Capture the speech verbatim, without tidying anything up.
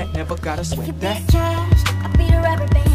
that, never gotta If you sweat be that. a cash, I'll be the rubber band.